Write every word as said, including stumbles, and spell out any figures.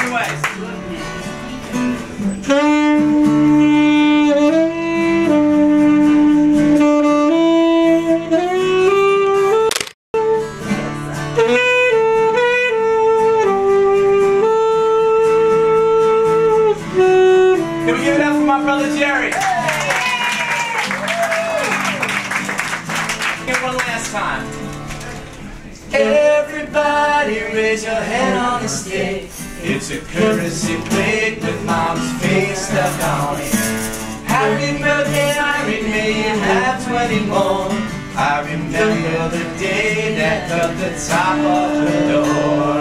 anyways. Can we give it up for my brother Jerry? Give it one last time. Everybody raise your hand on the stage. It's a courtesy plate with mom's face stuck on it. Happy birthday, Irene, may you have twenty more. I remember the day that cut the top off the door.